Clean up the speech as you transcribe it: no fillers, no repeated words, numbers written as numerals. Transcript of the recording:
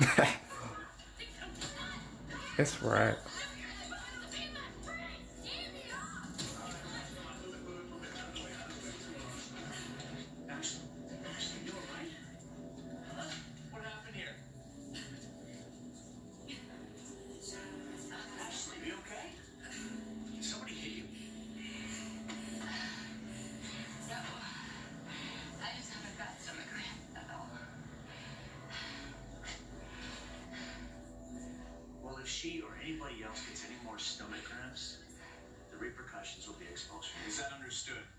It's right. What happened here? Ashley, are you okay? Did somebody hit you? No. I just have a bad stomach cramp, that's all. Well, if she or anybody else gets any more stomach cramps, the repercussions will be expulsion. Is that understood?